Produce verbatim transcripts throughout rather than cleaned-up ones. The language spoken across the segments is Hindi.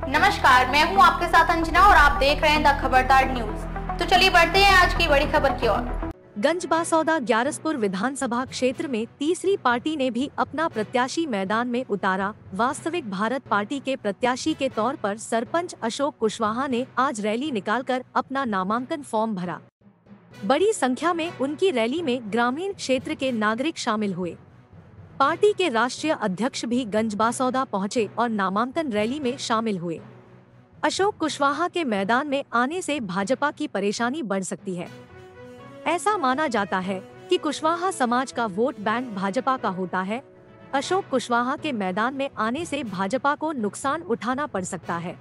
नमस्कार, मैं हूं आपके साथ अंजना और आप देख रहे हैं द खबरदार न्यूज। तो चलिए बढ़ते हैं आज की बड़ी खबर की ओर। गंजबासौदा ग्यारसपुर विधानसभा क्षेत्र में तीसरी पार्टी ने भी अपना प्रत्याशी मैदान में उतारा। वास्तविक भारत पार्टी के प्रत्याशी के तौर पर सरपंच अशोक कुशवाहा ने आज रैली निकालकर अपना नामांकन फॉर्म भरा। बड़ी संख्या में उनकी रैली में ग्रामीण क्षेत्र के नागरिक शामिल हुए। पार्टी के राष्ट्रीय अध्यक्ष भी गंजबासौदा पहुंचे और नामांकन रैली में शामिल हुए। अशोक कुशवाहा के मैदान में आने से भाजपा की परेशानी बढ़ सकती है। ऐसा माना जाता है कि कुशवाहा समाज का वोट बैंक भाजपा का होता है। अशोक कुशवाहा के मैदान में आने से भाजपा को नुकसान उठाना पड़ सकता है।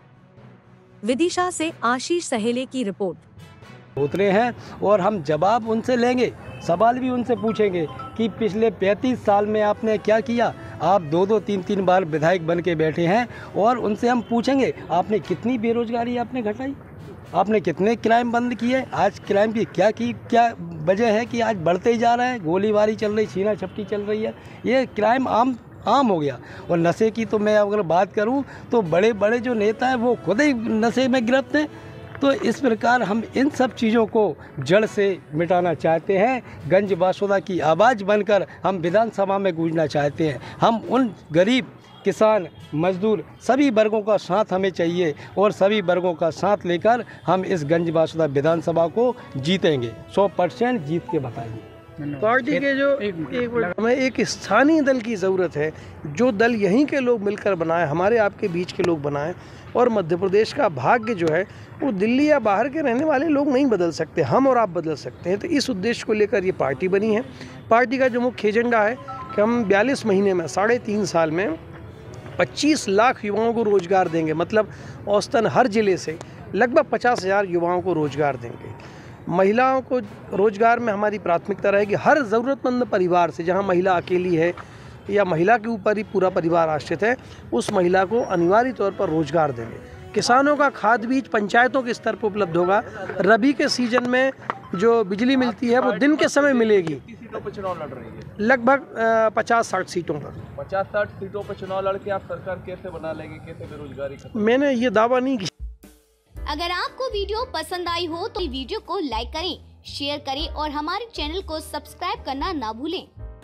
विदिशा से आशीष सहेले की रिपोर्ट। उतरे हैं और हम जवाब उनसे लेंगे, सवाल भी उनसे पूछेंगे कि पिछले पैंतीस साल में आपने क्या किया। आप दो दो तीन तीन बार विधायक बन के बैठे हैं और उनसे हम पूछेंगे आपने कितनी बेरोजगारी आपने घटाई, आपने कितने क्राइम बंद किए। आज क्राइम की क्या की क्या वजह है कि आज बढ़ते ही जा रहा है। गोलीबारी चल रही, छीना झपटी चल रही है, ये क्राइम आम आम हो गया। और नशे की तो मैं अगर बात करूं तो बड़े बड़े जो नेता हैं वो खुद ही नशे में गिरफ्त हैं। तो इस प्रकार हम इन सब चीज़ों को जड़ से मिटाना चाहते हैं। गंजबासौदा की आवाज़ बनकर हम विधानसभा में गूंजना चाहते हैं। हम उन गरीब, किसान, मजदूर सभी वर्गों का साथ हमें चाहिए और सभी वर्गों का साथ लेकर हम इस गंजबासौदा विधानसभा को जीतेंगे। सौ परसेंट जीत के बताएंगे। पार्टी के जो एक, एक हमें एक स्थानीय दल की ज़रूरत है, जो दल यहीं के लोग मिलकर बनाए, हमारे आपके बीच के लोग बनाएं। और मध्य प्रदेश का भाग्य जो है वो दिल्ली या बाहर के रहने वाले लोग नहीं बदल सकते, हम और आप बदल सकते हैं। तो इस उद्देश्य को लेकर ये पार्टी बनी है। पार्टी का जो मुख्य एजेंडा है कि हम बयालीस महीने में, साढ़े तीन साल में पच्चीस लाख युवाओं को रोज़गार देंगे। मतलब औसतन हर ज़िले से लगभग पचास हज़ार युवाओं को रोज़गार देंगे। महिलाओं को रोज़गार में हमारी प्राथमिकता रहेगी। हर ज़रूरतमंद परिवार से, जहां महिला अकेली है या महिला के ऊपर ही पूरा परिवार आश्रित है, उस महिला को अनिवार्य तौर पर रोज़गार देंगे। किसानों का खाद बीज पंचायतों के स्तर पर उपलब्ध होगा। रबी के सीजन में जो बिजली मिलती है वो दिन के समय मिलेगी। सीटों पर चुनाव लड़ रही है लगभग पचास साठ सीटों पर। पचास साठ सीटों पर चुनाव लड़के आप सरकार कैसे बना लेंगे, कैसे बेरोजगारी खत्म? मैंने ये दावा नहीं किया। अगर आपको वीडियो पसंद आई हो तो वीडियो को लाइक करें, शेयर करें और हमारे चैनल को सब्सक्राइब करना ना भूलें।